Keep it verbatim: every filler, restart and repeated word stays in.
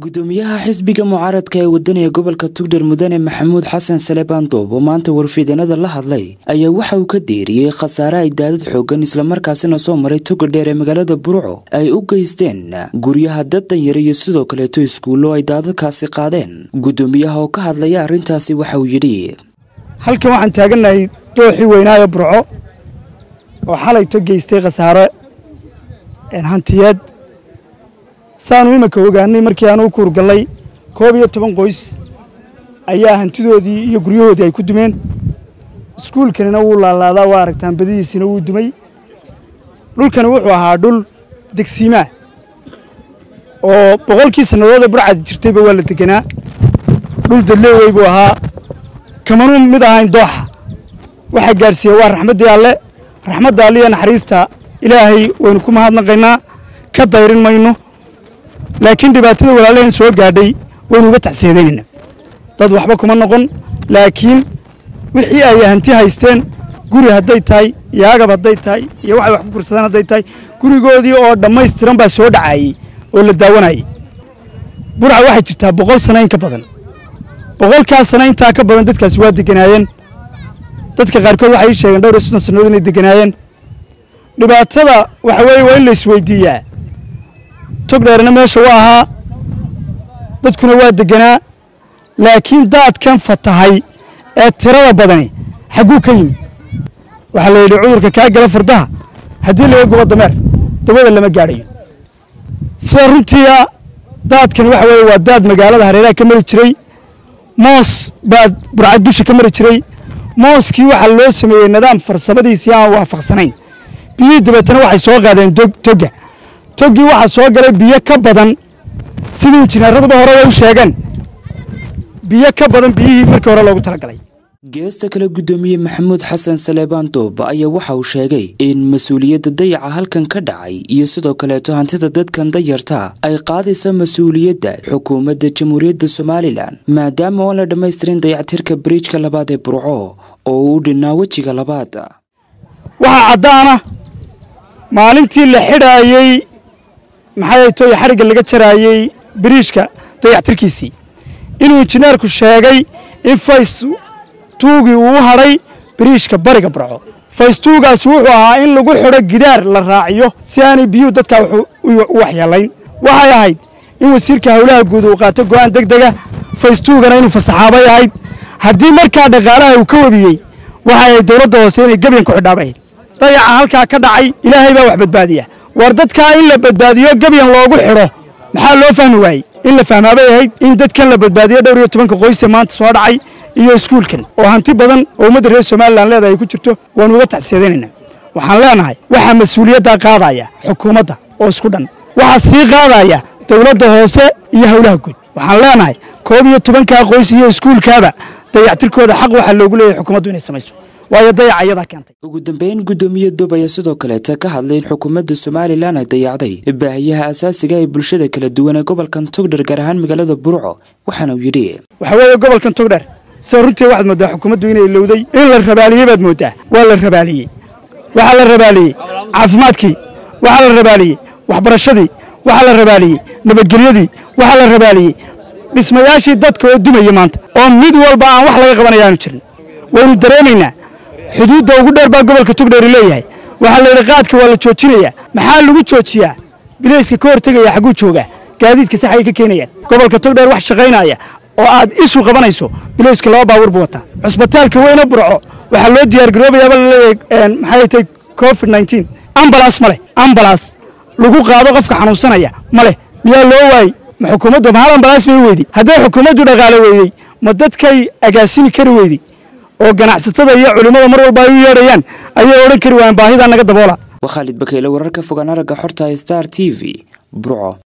gudoomiyaha xisbiga mucaaradka ee wadaniga gobolka Togdheer Mudane Maxamuud Xasan Salebaan Doob oo maanta warfidanada la hadlay ayaa waxa uu ka deeriyay khasaare ay daadad xoogan isla markaasina soo maray Togdheer ee magaalada Burco ay u geysteen guryaha dad yar iyo sidoo kale to iskuulo ay daadadkaasi qaadeen. Gudoomiyaha oo ka hadlaya arrintaasi waxa uu yiri halkan waxaan taaganahay dooxii weynaa ee Burco oo xalay to geystay khasaare in hantiyad saanu imaka ogaanay markii aanu ku urgalay koob iyo toban qoys ayaa hantidoodii iyo guryahoodii ay ku dumeen iskuulkana wuu laalaadaa waa aragtaan badiisina wuu dumay dhulkana wuxuu ahaa dhul degsiima oo boqolkii sanadood Burcad jirtayba waa la deganaa dhul dadleeyay buu ahaa kamanu mid ahayn dooxa waxa gaarsiiyay waa raxmadii Alle raxmadda Alle iyo naxariista Ilaahay waynu ku mahadnaqaynaa ka dayrin mayno laakiin dhibaatada walaaleen soo gaadhay waynu uga tacsiyeynaa dad waxba kuma noqon laakiin wixii ay hanti haysteen guri haday tahay iyaga haday tahay iyo waxa wax ku kursadaan haday tahay gurigoodii oo dhameystiran baa soo dhacay oo la daawanayay Burca waxa jirta boqol sano in ka badan boqol ka sano inta ka badan dadkaas waa deganaayeen dadka qaarkood waxay sheegeen dhowr sano sanadood inay deganaayeen dhibaatada waxa weey waa in la isweydiiyaa Togdheerna meesha waa ahaa dadkuna waa deganaa laakiin daadkan fatahay ee tirada badani xaguu ka yimid waxa la yiri cudurka ka gala fardaha hadii la eego dameer dabada lama gaadhayo sida runtii daadkan waxa weey waa daad magaalada hareeraha ka mari jiray moos baad Burca dusha ka mari jiray mooskii waxa loo sameeyay nidaam farsamadiisa aan waafaqsanayn biyo dabeetana waxay soo qaadeen toga togi waxa soo galay biyo ka badan sidii injineeradu hore u sheegeen biyo ka badan biyihii markii hore loogu talagalay. geesta kale gudoomiye Maxamuud Xasan Salebaan Doob ayaa waxa uu sheegay in mas'uuliyadda dayaca halkan ka dhacay iyo sidoo kale hantida dadkan dayarta ay qaadayso mas'uuliyadda xukuumadda Jamhuuriyadda Soomaaliland maadaama oo la dhameystirin dayactirka bridge-ka labaad ee Burco oo uu dhinaa wajiga labaad. waxa cadaana maalintii la xidhaayay maxay tooy xariga laga jaraayay bridge-ka dayactirkiisii inuu injineerku sheegay in face tuugi uu haray bridge-ka bariga Burco face tuugaas wuxuu ahaa in lagu xidho gidaar la raaciyo si aanay biyo dadka u waxyeelayn waxay ahayd in wasiirka hawlaha guud uu qaato go'aan degdeg ah face tuugana inuu fasaxaabay ahayd haddii markaa dhaqaalaha uu ka wabiyay waxay dawladda hoose inay gabiyan ku xidhaabay dayaca halka ka dhacay Ilaahay baa wax badbaadiya war dadka in la badbaadiyo gabiyan loogu xidho maxaa loo fahmi waayay in la fahmaabay ahayd in dadkan la badbaadiyo dhowr iyo toban qoys maanta soo dhacay iyo iskuulkan oo hanti badan oo ummadda reer Soomaaliland leedahay ku jirto waan uga tacsiyeynaa waxaan leenahay waxa mas'uuliyadda qaadaya xukuumadda oo isku dhan waxa sii qaadaya dawladda hoose iyo hawlaha guud waxaan leenahay koob iyo toban ka qoys iyo iskuulkaaba dayactirkooda xaq waxa loogu leeyahay xukuumaddu inay samayso waayo dayacayada keentay. ugu dambeyn gudoomiye Doob ayaa sidoo kale ka hadlay in xukuumadda Soomaaliland ay dayacday baahiyaha asaasiga ee bulshada kala duwan ee gobolkan Togdheer gaar ahaan magaalada Burco waxaana uu yiri waxa weeye gobolkan Togdheer soo runtii waxaad moodaa xukuumaddu inay lowday in la rabaaliyay baad moodaa waa la rabaaliyay waxa la rabaaliyay caafimaadkii waxa la rabaaliyay waxbarashadii waxa la rabaaliyay nabadgelyadii waxa la rabaaliyay dhismayaashii dadka oo dumaya maanta oo mid walba aan wax laga qabanayaan jirin waynu dareemaynaa xuduudda ugu dheer baa gobolka Togdheer leeyahay waxa la yiri qaadka waa la joojinayaa maxaa lagu joojiyaa bilayska ka hortagaya xaguu jooga gaadiidka sax ay ka keenayaan gobolka Togdheer wax shaqeynaya oo aad isu qabanayso bilayska laba baabuur buu wataa cusbitaalka weyna Burco waxa loo diyaar garoobayaa leeyahay maxay tahay covid nineteen ambulance male ambulance lagu qaado qofka xanuunsanaya male miyaa loo waayay ma xukuumaddu ma ambulance bay weydii haddii xukuumaddu dhaqaale weeyay ma dadkay agaasimi kari weydii oo ganacsatada iyo culimada mar walba ay u yeerayaan ayay oran kari waayeen baahida naga daboola. Waa Khalid Bakeyle wararka fogaan aragga xorta Star T V Burco.